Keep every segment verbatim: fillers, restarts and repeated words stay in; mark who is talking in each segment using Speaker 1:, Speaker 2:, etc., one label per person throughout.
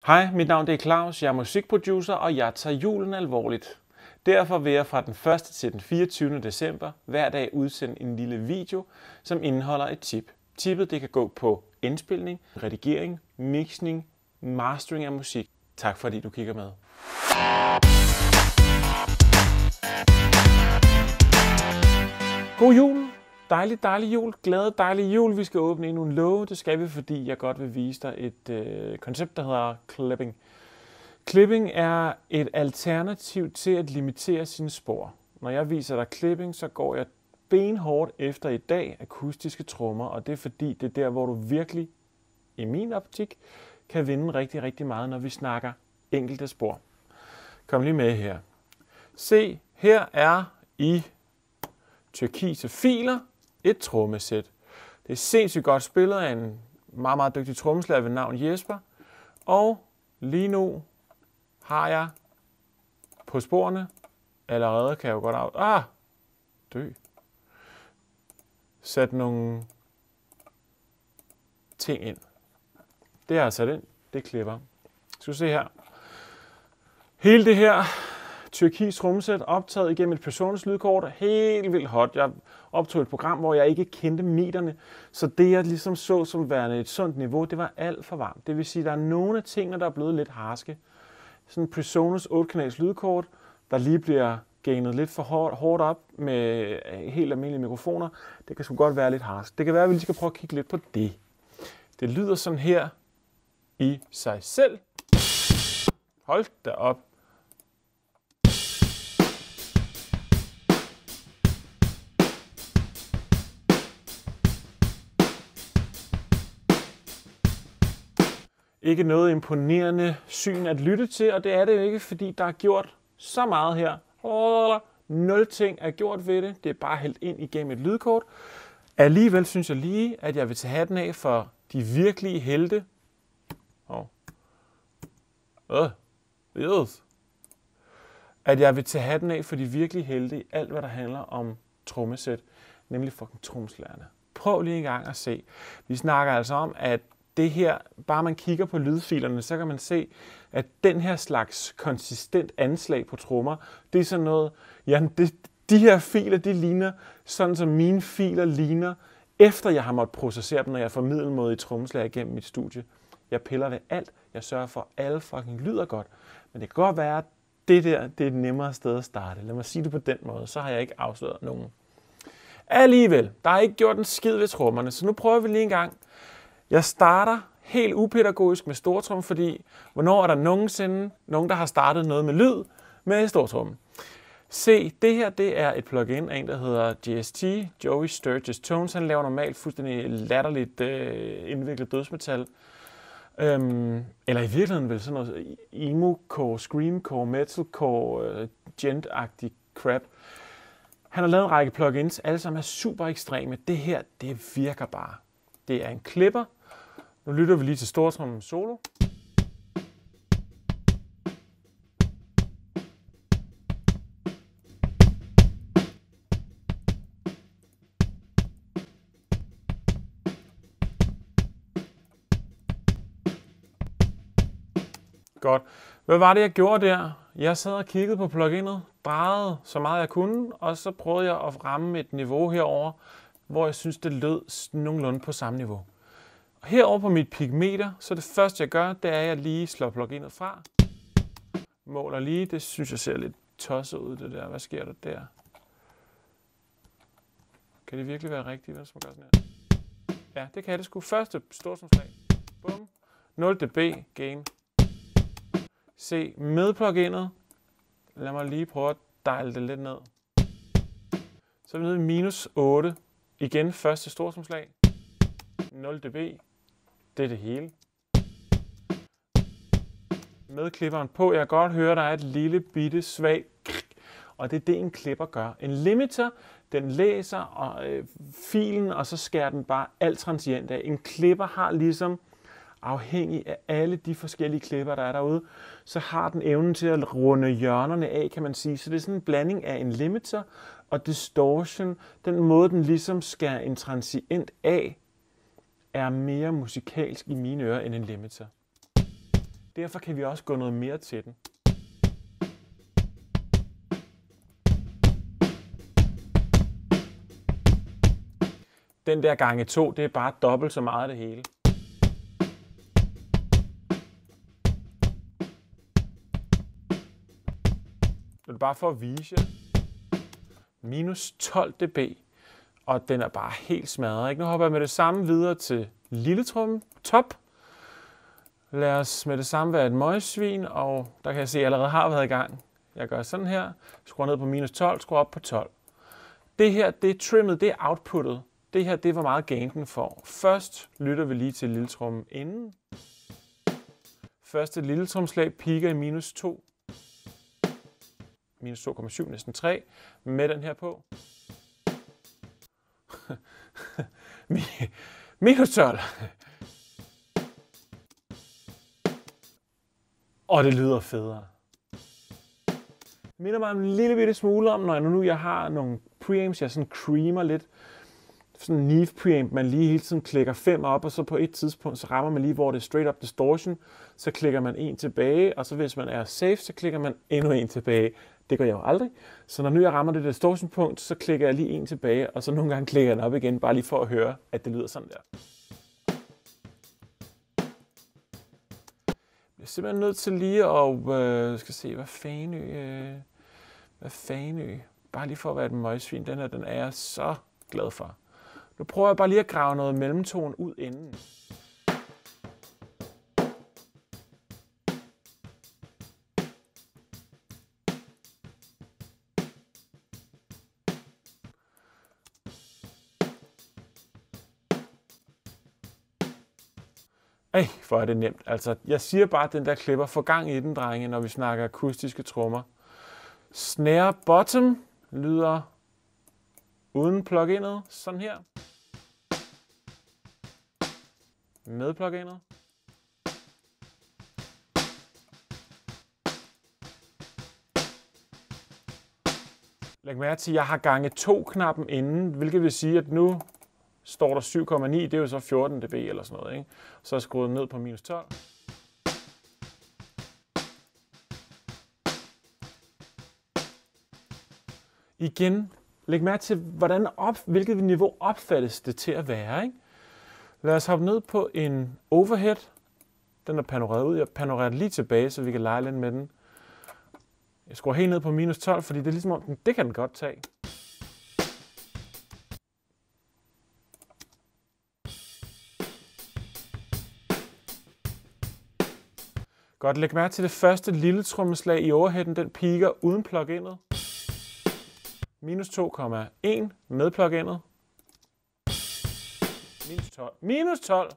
Speaker 1: Hej, mit navn er Claus, jeg er musikproducer, og jeg tager julen alvorligt. Derfor vil jeg fra den første til den fireogtyvende december hver dag udsende en lille video, som indeholder et tip. Tippet det kan gå på indspilning, redigering, mixning, mastering af musik. Tak fordi du kigger med. God jul! Dejlig, dejlig jul. Glade, dejlig jul. Vi skal åbne endnu en låge. Det skal vi, fordi jeg godt vil vise dig et øh, koncept, der hedder clipping. Clipping er et alternativ til at limitere sine spor. Når jeg viser dig clipping, så går jeg benhårdt efter i dag akustiske trommer, og det er fordi, det er der, hvor du virkelig, i min optik, kan vinde rigtig, rigtig meget, når vi snakker enkelte spor. Kom lige med her. Se, her er i turkise filer et trommesæt. Det er sindssygt godt spillet af en meget, meget dygtig trommeslager ved navn Jesper. Og lige nu har jeg på sporene, allerede kan jeg jo godt af... Ah! Dø. Sat nogle ting ind. Det er altså den, det klipper. Skal du se her. Hele det her turkis trommesæt optaget igennem et Presonus lydkort. Helt vildt hot. Jeg optog et program, hvor jeg ikke kendte meterne, så det jeg ligesom så som værende et sundt niveau, det var alt for varmt. Det vil sige, at der er nogle af tingene, der er blevet lidt harske. Sådan en Presonus otte kanals lydkort, der lige bliver gainet lidt for hårdt, hårdt op med helt almindelige mikrofoner. Det kan sgu godt være lidt harsk. Det kan være, at vi lige skal prøve at kigge lidt på det. Det lyder sådan her i sig selv. Hold da op. Ikke noget imponerende syn at lytte til, og det er det jo ikke, fordi der er gjort så meget her. Nul ting er gjort ved det. Det er bare hældt ind igennem et lydkort. Alligevel synes jeg lige, at jeg vil tage hatten af for de virkelige helte. Oh. Øh. Yes. At jeg vil tage hatten af for de virkelige helte i alt, hvad der handler om trommesæt, nemlig fucking trommeslagerne. Prøv lige en gang at se. Vi snakker altså om, at det her, bare man kigger på lydfilerne, så kan man se, at den her slags konsistent anslag på trommer, det er sådan noget, ja, det, de her filer, de ligner, sådan som mine filer ligner, efter jeg har måttet processere dem, når jeg får middelmådige trommeslager igennem mit studie. Jeg piller ved alt, jeg sørger for, at alle fucking lyder godt, men det kan godt være, at det der, det er et nemmere sted at starte. Lad mig sige det på den måde, så har jeg ikke afsløret nogen. Alligevel, der er ikke gjort en skid ved trommerne, så nu prøver vi lige en gang. Jeg starter helt upædagogisk med stortrum, fordi hvornår er der nogensinde nogen, der har startet noget med lyd med stortrummen? Se, det her det er et plugin af en, der hedder J S T, Joey Sturgis Tones. Han laver normalt fuldstændig latterligt øh, indviklet dødsmetal. Øhm, eller i virkeligheden vel sådan noget emo-core, scream-core, metal-core, øh, gent-agtig crap. Han har lavet en række plugins, alle sammen er super ekstreme. Det her, det virker bare. Det er en klipper. Nu lytter vi lige til stortrummen solo. Godt. Hvad var det, jeg gjorde der? Jeg sad og kiggede på pluginet, drejede så meget jeg kunne, og så prøvede jeg at ramme et niveau herover, hvor jeg synes, det lød nogenlunde på samme niveau. Og herover på mit pigmeter, så det første, jeg gør, det er, at jeg lige slår pluginet fra. Måler lige. Det synes jeg ser lidt tosset ud, det der. Hvad sker der der? Kan det virkelig være rigtigt, hvad man gør sådan her? Ja, det kan det sgu. Første stortrumslag. Bum. nul decibel gain. Se, med pluginet. Lad mig lige prøve at dejle det lidt ned. Så er vi nede i minus otte. Igen første stortrumslag. nul decibel. Det er det hele. Med klipperen på. Jeg kan godt høre, der er et lille bitte svag krik, og det er det, en klipper gør. En limiter, den læser og, øh, filen, og så skærer den bare alt transient af. En klipper har ligesom, afhængig af alle de forskellige klipper, der er derude, så har den evnen til at runde hjørnerne af, kan man sige. Så det er sådan en blanding af en limiter og distortion. Den måde, den ligesom skærer en transient af, er mere musikalsk i mine ører end en limiter. Derfor kan vi også gå noget mere til den. Den der gange to, det er bare dobbelt så meget af det hele. Det er bare for at vise jer. Minus tolv decibel, og den er bare helt smadret. Ikke? Nu hopper jeg med det samme videre til lille trommen, top. Lad os med det samme være et møgsvin, og der kan jeg se, at jeg allerede har været i gang. Jeg gør sådan her, skruer ned på minus tolv, skruer op på tolv. Det her, det er trimmet, det er outputtet. Det her, det er hvor meget gain den får. Først lytter vi lige til lille trommen inden. Første lille tromslag piker i minus to. Minus to komma syv, næsten tre. Med den her på. minus tolv. Og det lyder federe. Det minder mig en lille bitte smule om, når jeg nu jeg har nogle preamps, jeg sådan creamer lidt. Sådan en Neve preamp, man lige hele tiden klikker fem op, og så på et tidspunkt, så rammer man lige, hvor det er straight up distortion. Så klikker man en tilbage, og så hvis man er safe, så klikker man endnu en tilbage. Det gør jeg jo aldrig. Så når nu jeg rammer det distortion punkt, så klikker jeg lige en tilbage, og så nogle gange klikker jeg den op igen, bare lige for at høre, at det lyder sådan der. Jeg er simpelthen nødt til lige at, øh, skal se, hvad fanø, øh, hvad fanø, bare lige for at være et møgsvin, den her, den er jeg så glad for. Nu prøver jeg bare lige at grave noget mellemtone ud inden. Ej, hvor er det nemt. Altså, jeg siger bare, at den der klipper får gang i den, drenge, når vi snakker akustiske trommer. Snare bottom lyder uden pluginet, sådan her. Med pluginet. Læg mærke til, at jeg har gange to knappen inden, hvilket vil sige, at nu står der syv komma ni, det er jo så fjorten decibel eller sådan noget, ikke? Så er jeg skruet ned på minus tolv. Igen, læg mærke til, hvordan op, hvilket niveau opfattes det til at være, ikke? Lad os hoppe ned på en overhead. Den er panoreret ud. Jeg panorerer lige tilbage, så vi kan lege lidt med den. Jeg skruer helt ned på minus tolv, fordi det er ligesom om, det kan den godt tage. Godt, læg mærke til det første lille trommeslag i overheaden, den piker uden pluginet. Minus to komma en med pluginet. Minus tolv. Minus tolv.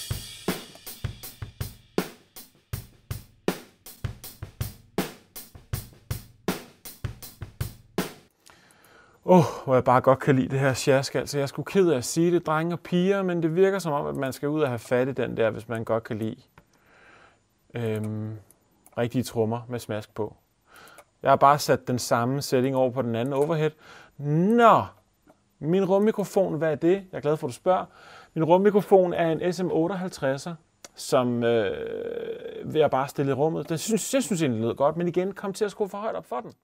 Speaker 1: Åh, oh, hvor jeg bare godt kan lide det her sjask. Altså, jeg skulle ked af at sige det, drenge og piger, men det virker som om, at man skal ud og have fat i den der, hvis man godt kan lide øhm, rigtige trommer med smask på. Jeg har bare sat den samme setting over på den anden overhead. Nå, min rummikrofon, hvad er det? Jeg er glad for, at du spørger. Min rummikrofon er en S M otteoghalvtredser, som øh, vil jeg bare stille i rummet. Det synes, jeg synes egentlig det lød godt, men igen, kom til at skrue for højt op for den.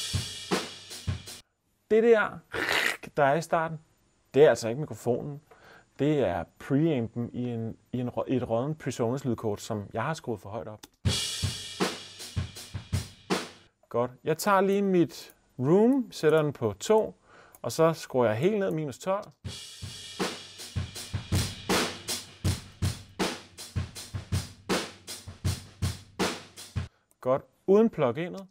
Speaker 1: Det der, der er i starten, det er altså ikke mikrofonen. Det er preampen i, en, i en, et rådent PreSonus lydkort, som jeg har skruet for højt op. Godt. Jeg tager lige mit room, sætter den på to, og så skruer jeg helt ned minus tolv. Godt. Uden pluginet.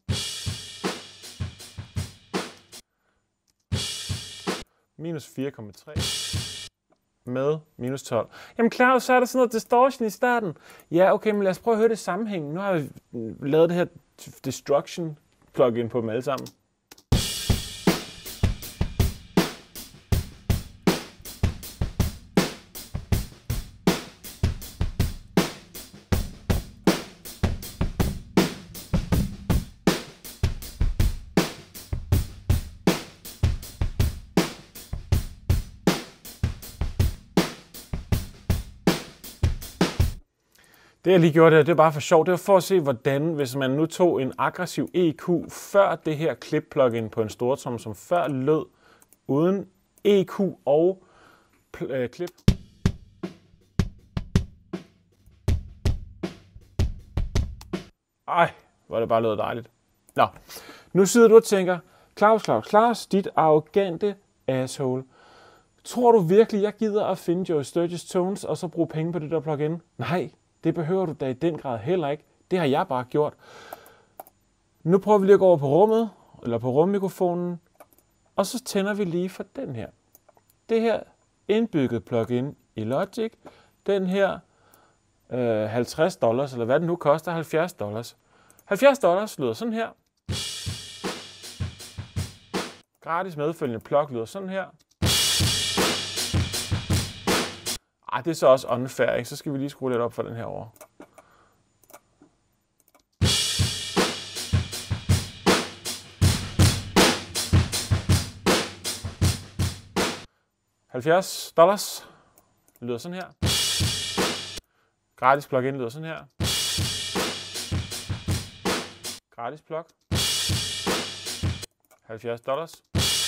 Speaker 1: Minus fire komma tre. Med minus tolv. Jamen Claus, så er der sådan noget distortion i starten. Ja, okay, men lad os prøve at høre det sammenhæng. Nu har vi lavet det her destruction plugin på dem alle sammen. Det jeg lige gjorde, det, det er bare for sjov. Det var for at se, hvordan, hvis man nu tog en aggressiv E Q før det her klip-plugin på en stortromme, som før lød uden E Q og øh, klip. Ej, hvor det bare lød dejligt. Nå, nu sidder du og tænker, Claus, Claus, Claus, dit arrogante asshole. Tror du virkelig, jeg gider at finde Joey Sturgis Tones og så bruge penge på det der plugin? Nej, det behøver du da i den grad heller ikke. Det har jeg bare gjort. Nu prøver vi lige at gå over på rummet, eller på rummikrofonen, og så tænder vi lige for den her. Det her indbygget plugin i Logic, den her øh, halvtreds dollars, eller hvad den nu koster, halvfjerds dollars. halvfjerds dollars lyder sådan her. Gratis medfølgende plug lyder sådan her. Ej, det er så også unfair, ikke? Så skal vi lige skrue lidt op for den her over. halvfjerds dollars lyder sådan her. Gratis plug-in lyder sådan her. Gratis plug. halvfjerds dollars.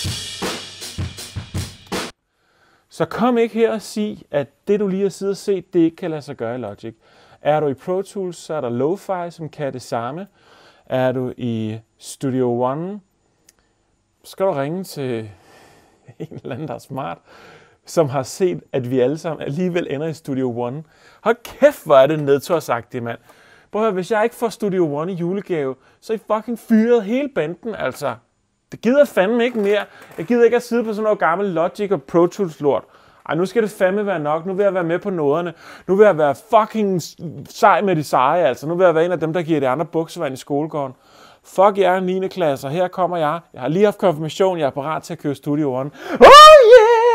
Speaker 1: Så kom ikke her og sig, at det du lige har siddet og set, det ikke kan lade sig gøre i Logic. Er du i Pro Tools, så er der Lo-Fi, som kan det samme. Er du i Studio One, så skal du ringe til en eller anden, der er smart, som har set, at vi alle sammen alligevel ender i Studio One. Hold kæft, hvor er det nedtursagtigt, mand. Prøv at høre, hvis jeg ikke får Studio One i julegave, så er I fucking fyret hele banden, altså. Det gider jeg fandme ikke mere. Jeg gider ikke at sidde på sådan noget gammel Logic og Pro Tools lort. Ej, nu skal det fandme være nok. Nu vil jeg være med på noderne. Nu vil jeg være fucking sej med de seje, altså. Nu vil jeg være en af dem, der giver de andre buksevand i skolegården. Fuck jer, niende klasse. Her kommer jeg. Jeg har lige haft konfirmation. Jeg er parat til at købe Studio One. Oh yeah!